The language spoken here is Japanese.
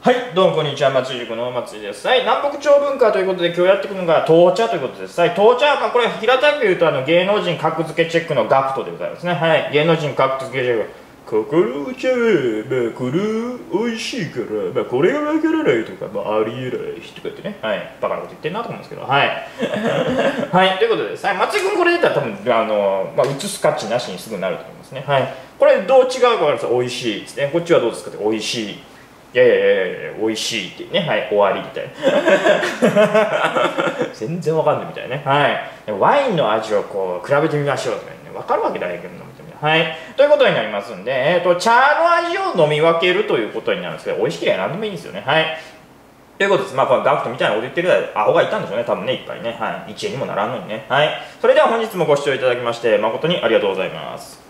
はい、どうもこんにちは、松井塾の松井です。はい、南北朝文化ということで今日やっていくのが闘茶ということです。はい、闘茶は、これ平たく言うと芸能人格付けチェックのガクトでございますね。はい、芸能人格付けチェック。心お茶は、これ美味しいから、これがわからないとか、ありえないとか言ってね。はい、バカなこと言ってんなと思うんですけど。はい。はい、ということで、はい、松井君これ言ったら多分、映す価値なしにすぐなると思いますね。はい。これどう違うか分かりますか？美味しいですね。こっちはどうですかって、美味しい。いやいやいやいや、美味しいってね、はい、終わりみたいな。全然わかんないみたいね。はい。ワインの味をこう比べてみましょうとかね、わかるわけないけど、はい。ということになりますんで、茶の味を飲み分けるということになるんですけど、美味しければ何でもいいんですよね。はい。ということです。まあ、このガクトみたいなこと言ってるアホがいたんでしょうね。多分ね、いっぱいね。はい。1円にもならんのにね。はい。それでは本日もご視聴いただきまして、誠にありがとうございます。